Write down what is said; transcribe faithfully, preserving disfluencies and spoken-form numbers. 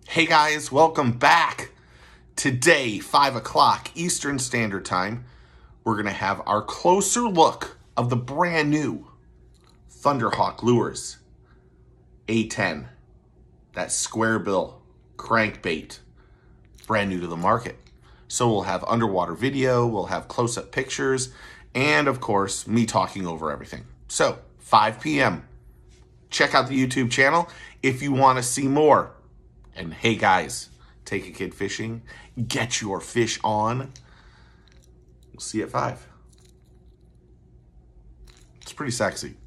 Hey guys, welcome back. Today, five o'clock Eastern Standard Time, we're going to have our closer look of the brand new Thunderhawk Lures A ten. That squarebill crankbait, brand new to the market. So we'll have underwater video, we'll have close-up pictures, and of course, me talking over everything. So, five p m Check out the YouTube channel if you want to see more. And hey guys, take a kid fishing, get your fish on. We'll see you at five. It's pretty sexy.